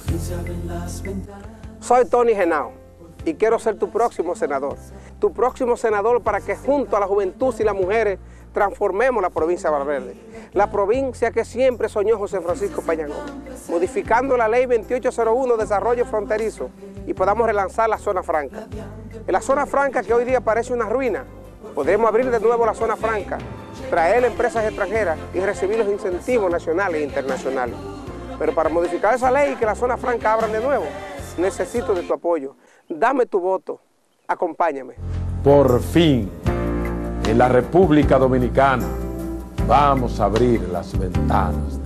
Soy Tony Henao y quiero ser tu próximo senador. Tu próximo senador para que junto a la juventud y las mujeres transformemos la provincia de Valverde. La provincia que siempre soñó José Francisco Peña Gómez, modificando la ley 2801 de desarrollo fronterizo y podamos relanzar la zona franca. En la zona franca que hoy día parece una ruina, podremos abrir de nuevo la zona franca, traer empresas extranjeras y recibir los incentivos nacionales e internacionales. Pero para modificar esa ley y que la zona franca abran de nuevo, necesito de tu apoyo. Dame tu voto, acompáñame. Por fin, en la República Dominicana, vamos a abrir las ventanas